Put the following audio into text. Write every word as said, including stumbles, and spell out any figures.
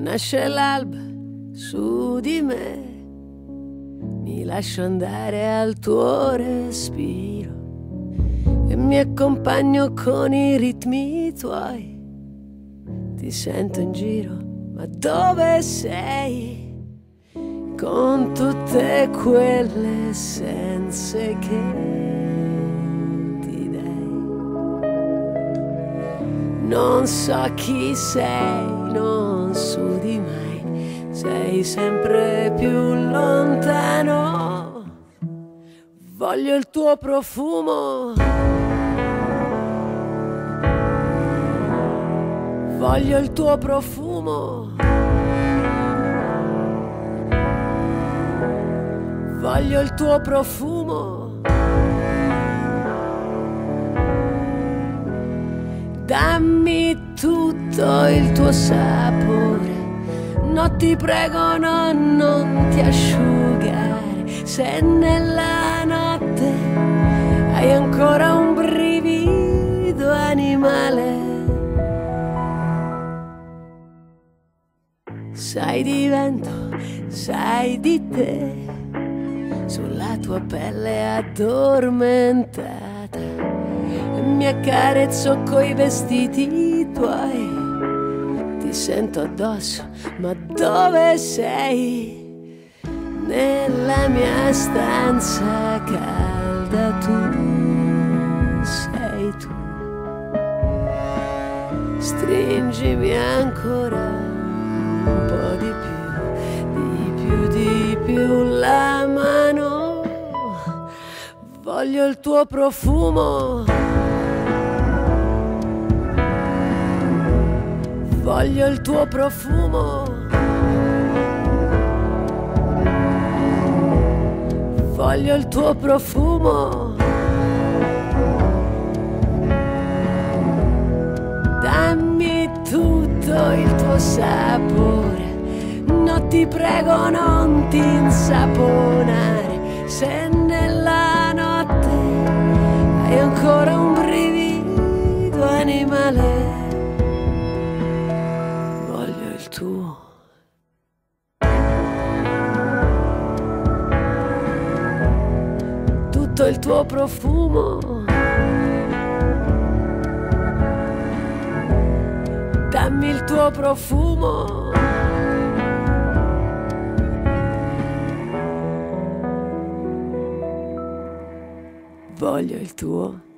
Nasce l'alba su di me, mi lascio andare al tuo respiro e mi accompagno con i ritmi tuoi. Ti sento in giro, ma dove sei? Con tutte quelle essenze che ti dai. Non so chi sei, non sudi mai, sei sempre più lontano. Voglio il tuo profumo, voglio il tuo profumo, voglio il tuo profumo. Dammi tutto il tuo sapore, no ti prego no, non ti asciugare. Se nella notte hai ancora un brivido animale, sai di vento, sai di te, sulla tua pelle addormentata. Mi accarezzo coi vestiti tuoi, ti sento addosso, ma dove sei? Nella mia stanza calda tu sei tu. Stringimi ancora un po' di più, di più, di più la mano. Voglio il tuo profumo, voglio il tuo profumo, voglio il tuo profumo. Dammi tutto il tuo sapore, no ti prego non ti insaponare. Se nella notte hai ancora un brivido animale, voglio il tuo. Tutto il tuo profumo, dammi il tuo profumo. Voglio il tuo.